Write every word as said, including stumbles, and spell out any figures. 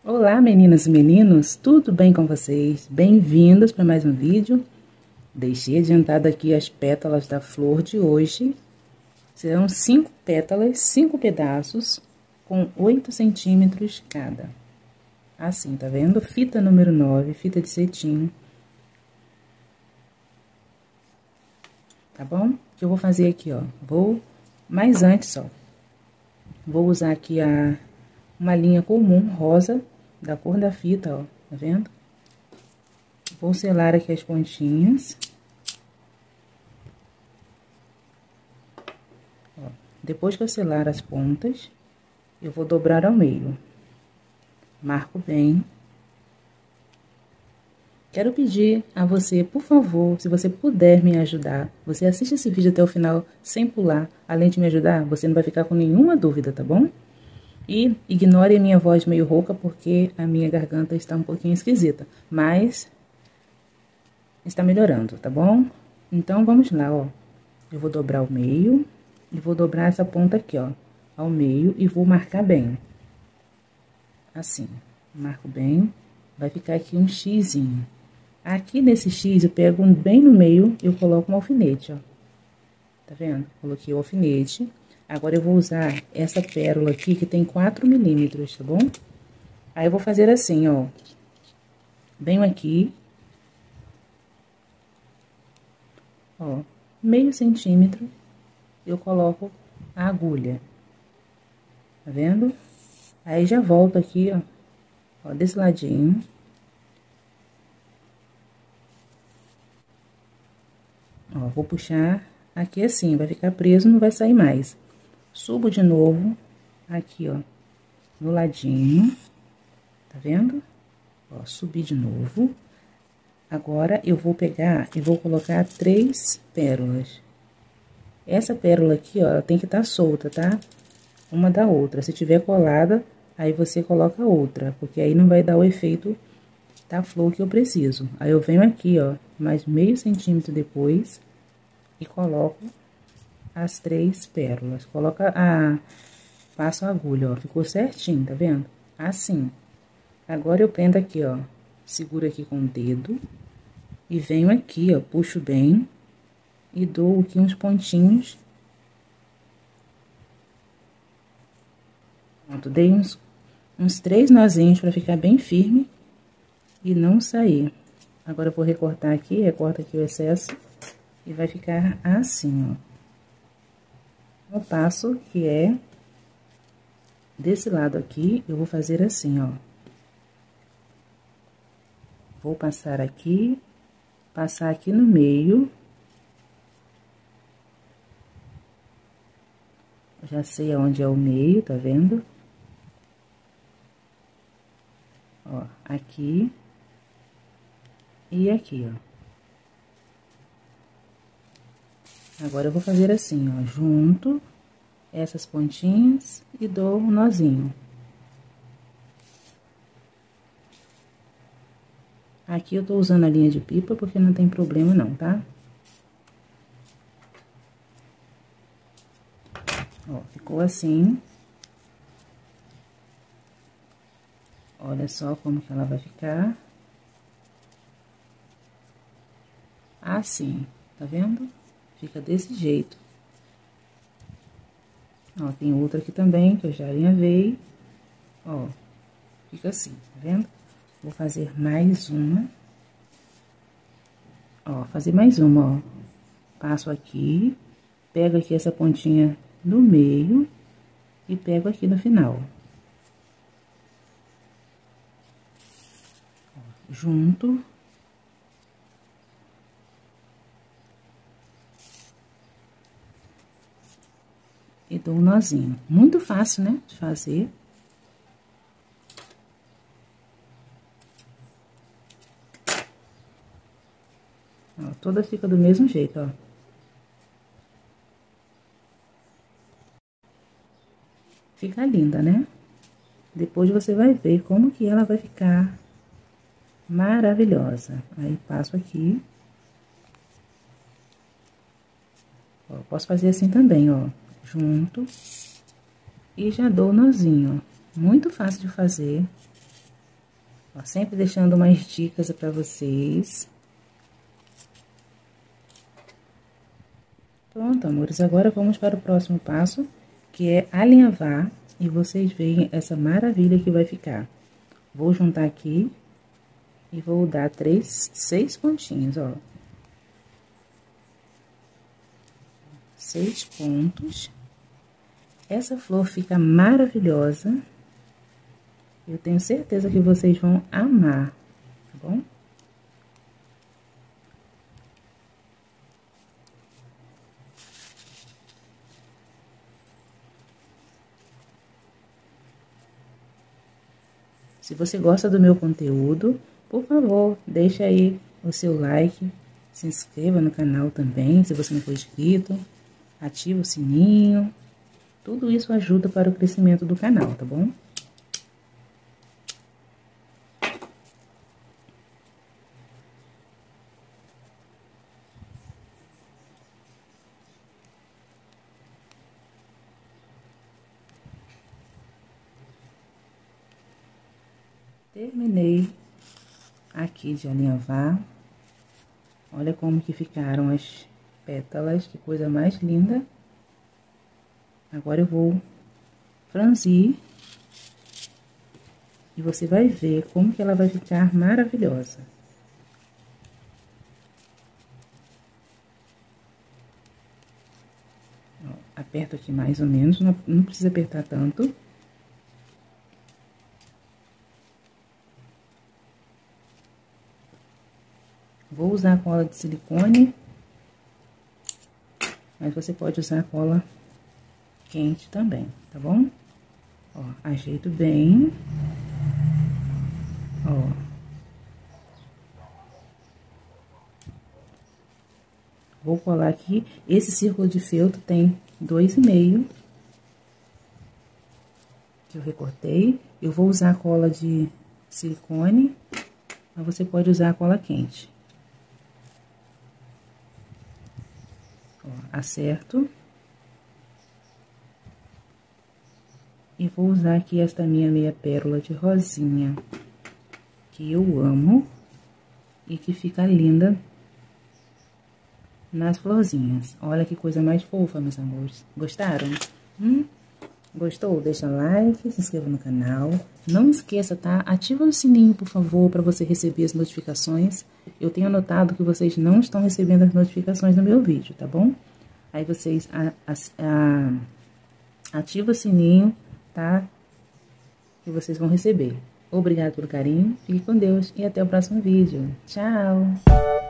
Olá, meninas e meninos, tudo bem com vocês? Bem-vindos para mais um vídeo. Deixei adiantado aqui as pétalas da flor de hoje. Serão cinco pétalas, cinco pedaços, com oito centímetros cada. Assim, tá vendo? Fita número nove, fita de cetim. Tá bom? O que eu vou fazer aqui, ó? Vou, mas antes, ó, vou usar aqui a, uma linha comum rosa, da cor da fita, ó, tá vendo? Vou selar aqui as pontinhas. Ó, depois que eu selar as pontas, eu vou dobrar ao meio. Marco bem. Quero pedir a você, por favor, se você puder me ajudar, você assiste esse vídeo até o final sem pular, além de me ajudar, você não vai ficar com nenhuma dúvida, tá bom? E ignore a minha voz meio rouca, porque a minha garganta está um pouquinho esquisita, mas está melhorando, tá bom? Então, vamos lá, ó. Eu vou dobrar o meio e vou dobrar essa ponta aqui, ó, ao meio e vou marcar bem. Assim, marco bem, vai ficar aqui um xizinho. Aqui nesse X, eu pego um bem no meio e eu coloco um alfinete, ó. Tá vendo? Coloquei o alfinete. Agora, eu vou usar essa pérola aqui, que tem quatro milímetros, tá bom? Aí, eu vou fazer assim, ó. Venho aqui. Ó, meio centímetro, eu coloco a agulha. Tá vendo? Aí, já volto aqui, ó. Ó, desse ladinho. Ó, vou puxar aqui assim, vai ficar preso, não vai sair mais. Subo de novo, aqui, ó, no ladinho, tá vendo? Ó, subi de novo. Agora, eu vou pegar e vou colocar três pérolas. Essa pérola aqui, ó, ela tem que estar solta, tá? Uma da outra. Se tiver colada, aí você coloca outra, porque aí não vai dar o efeito da flor que eu preciso. Aí, eu venho aqui, ó, mais meio centímetro depois e coloco as três pérolas. Coloca a... Passo a agulha, ó, ficou certinho, tá vendo? Assim. Agora, eu prendo aqui, ó, seguro aqui com o dedo e venho aqui, ó, puxo bem e dou aqui uns pontinhos. Pronto, dei uns, uns três nozinhos pra ficar bem firme e não sair. Agora, eu vou recortar aqui, recorta aqui o excesso e vai ficar assim, ó. O passo que é desse lado aqui, eu vou fazer assim, ó. Vou passar aqui, passar aqui no meio. Já sei aonde é o meio, tá vendo? Ó, aqui e aqui, ó. Agora, eu vou fazer assim, ó, junto essas pontinhas e dou um nozinho. Aqui eu tô usando a linha de pipa, porque não tem problema não, tá? Ó, ficou assim. Olha só como que ela vai ficar. Assim, tá vendo? Fica desse jeito. Ó, tem outra aqui também, que eu já alinhavei. Ó, fica assim, tá vendo? Vou fazer mais uma. Ó, fazer mais uma, ó. Passo aqui, pego aqui essa pontinha no meio e pego aqui no final. Ó, junto. E dou um nozinho. Muito fácil, né, de fazer. Ó, toda fica do mesmo jeito, ó. Fica linda, né? Depois você vai ver como que ela vai ficar maravilhosa. Aí, passo aqui. Ó, posso fazer assim também, ó. Junto. E já dou o nozinho, ó. Muito fácil de fazer. Ó, sempre deixando umas dicas pra vocês. Pronto, amores, agora vamos para o próximo passo, que é alinhavar, e vocês veem essa maravilha que vai ficar. Vou juntar aqui e vou dar três, seis pontinhos, ó. Seis pontos. Essa flor fica maravilhosa. Eu tenho certeza que vocês vão amar, tá bom? Se você gosta do meu conteúdo, por favor, deixa aí o seu like, se inscreva no canal também, se você não for inscrito, ativa o sininho, tudo isso ajuda para o crescimento do canal, tá bom? Terminei aqui de alinhavar. Olha como que ficaram as pétalas, que coisa mais linda. Agora eu vou franzir e você vai ver como que ela vai ficar maravilhosa. Ó, aperto aqui mais ou menos, não, não precisa apertar tanto. Vou usar cola de silicone, mas você pode usar cola quente também, tá bom? Ó, ajeito bem. Ó. Vou colar aqui. Esse círculo de feltro tem dois e meio que eu recortei. Eu vou usar cola de silicone, mas você pode usar a cola quente. Ó, acerto. E vou usar aqui esta minha meia pérola de rosinha, que eu amo e que fica linda nas florzinhas. Olha que coisa mais fofa, meus amores. Gostaram? Hum? Gostou? Deixa like, se inscreva no canal. Não esqueça, tá? Ativa o sininho, por favor, para você receber as notificações. Eu tenho notado que vocês não estão recebendo as notificações do meu vídeo, tá bom? Aí vocês a, a, a, ativa o sininho, tá? Que vocês vão receber. Obrigado pelo carinho, fique com Deus e até o próximo vídeo. Tchau!